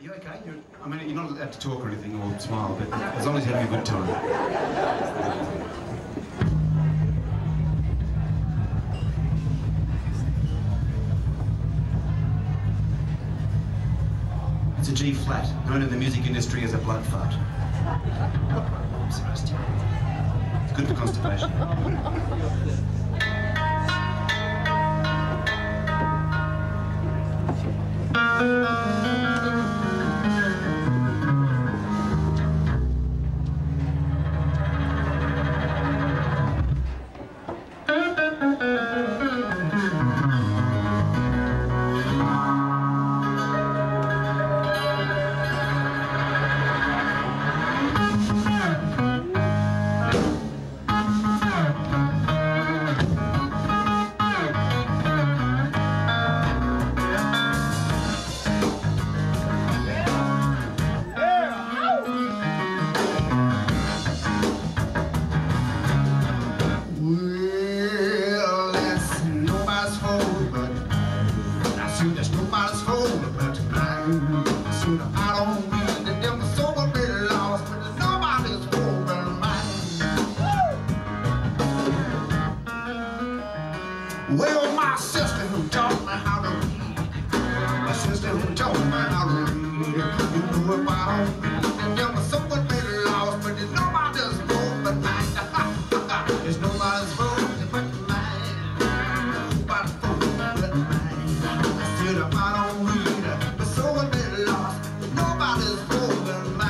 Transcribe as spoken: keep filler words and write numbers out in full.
You okay? You're, I mean, you're not allowed to talk or anything or smile, but as long as you're having a good time. It's a G flat, known in the music industry as a blood fart. I'm sorry, Steve. It's good for constipation. That's nobody's fault but mine. So I don't mean the devil so a bit lost, but it's nobody's fault but mine. Well, my sister who taught me how to read, my sister who taught me how to read, you know if I don't mean the devil so a bit lost, but it's nobody's fault but mine. It's nobody's fault but mine. Nobody's fault but mine. If I don't read, but so a bit lost, nobody's golden.